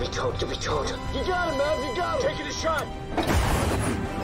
be told. You got him, man. You got him. Taking a shot.